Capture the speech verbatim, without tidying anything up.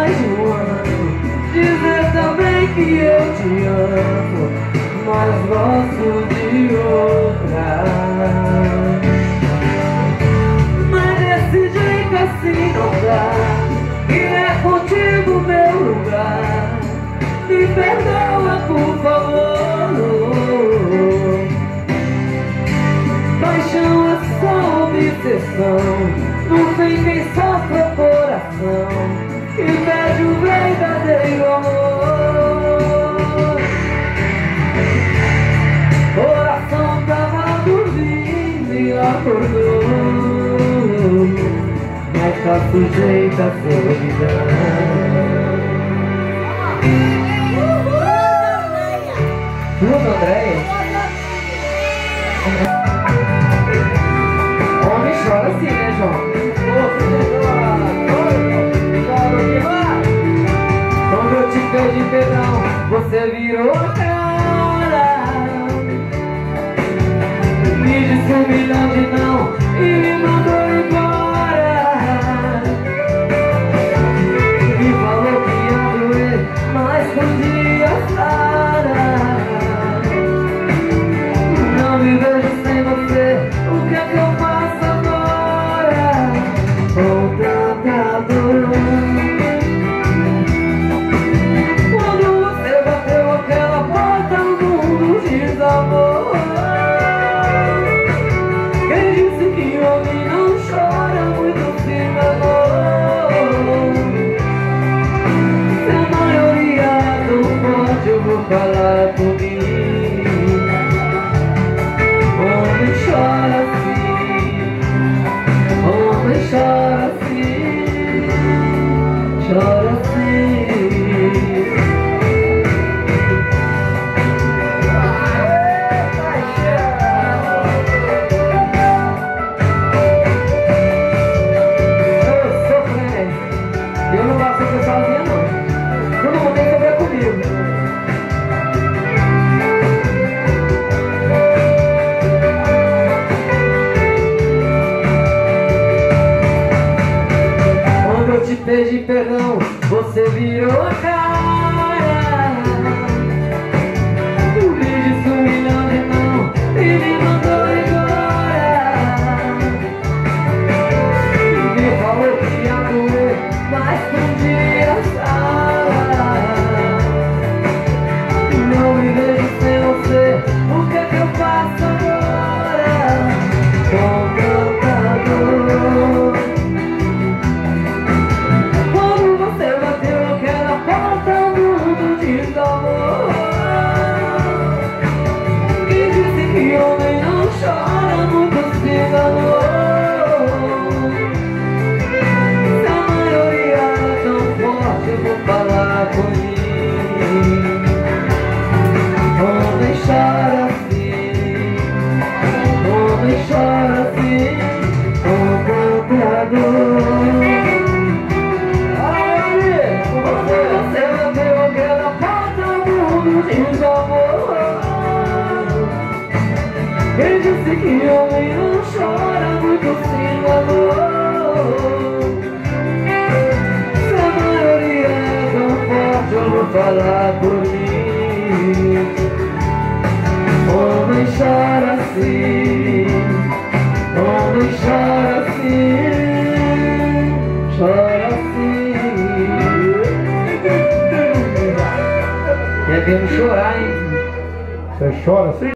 mais de um ano. Dizer também que eu te amo, mas gosto de outra. Mas desse jeito assim não dá, e é contigo meu lugar. Me perdoa, por favor. Paixão é só obsessão, no fim quem sofre é o coração e pede o verdadeiro amor. Coração tava dormindo e acordou, mas tá sujeito à solidão. Tudo, Andréia? Homem chora assim, né, João? Quando eu te pedi perdão, você virou a cara, me disse um milhão de não e me mandou embora. Me falou que ia doer, mas podia parar. Não me vejo sem você, o que é que eu faço agora? Com tanta dor. Quando você bateu aquela porta, o mundo desabou. Quem disse que homem não chora, muito se enganou. Se a maioria é tão forte, eu vou falar por mim. Homem chora assim, homem chora assim, chora assim. Eu sou crente, eu não gosto de ser sozinha não, todo mundo tem que ver comigo. Te pedi perdão, você virou a cara, me disse um milhão de não e me mandou embora. Me falou que ia doer, mas podia parar. Não me vejo sem você, o que é que eu faço agora? Com tanta dor. Quem disse que homem não chora, muito se enganou. Se a maioria é tão forte, eu vou falar por mim. Homem chora assim, homem chora assim, com tanta dor. Quem disse que homem não chora, muito se enganou. Se a maioria é tão forte, eu vou falar por mim. Homem chora assim, homem chora assim, chora assim. E é mesmo chorar, hein? Você chora assim?